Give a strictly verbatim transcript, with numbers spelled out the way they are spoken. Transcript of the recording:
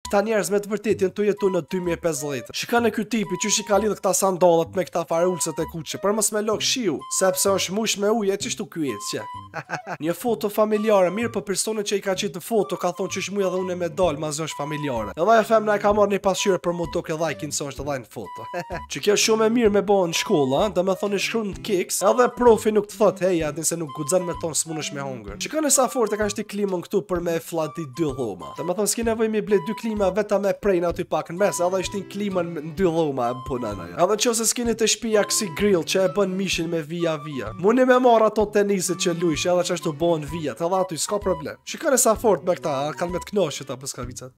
Këta njerëz me të vërtetë janë të jetu në dy mijë e pesëdhjetë. Shikoni ky tipi që shika lidh këta sandallat me këta farulset e kuqe për mos me lok shiu, sepse është mush me ujë e çështu ky ecë. Një foto familjare, mirë po personi që i ka qitë në foto ka thonë që shmuja dhe unë me dal, mazë është familjare. Edhe e femna e ka marrë një pasqyrë për mu tok edhe ai kinso është edhe në foto. Që kjo shumë e mirë me bëhen në shkolla, do me thonë shkruan në kiks, edhe profi nuk të thot, hey, atin se nuk guxon me thonë s'munësh me hongër. Çikoni sa fort e kanë shti klimën këtu për me flati dy dhoma. Do me thonë s'ke nevojë me ble dy klima vetëm me prejnë aty pak në mes, edhe shtin klimën në dy dhoma e punon ajo. Edhe nëse s'keni të shtëpia kësi grill që e bën mishin me via via. Mundi me marr ato teniset që luajsh, edhe çashtu bëhen vijat, edhe aty s'ka problem. Shikoni sa fort me këta, kanë me të knoqë ta Buskavicat.